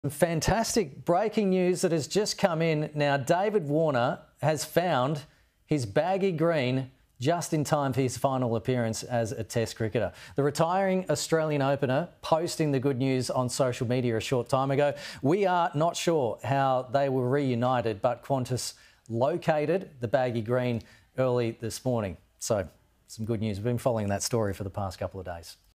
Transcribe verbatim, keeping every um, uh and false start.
Fantastic breaking news that has just come in. Now, David Warner has found his baggy green just in time for his final appearance as a Test cricketer. The retiring Australian opener posting the good news on social media a short time ago. We are not sure how they were reunited, but Qantas located the baggy green early this morning. So, some good news. We've been following that story for the past couple of days.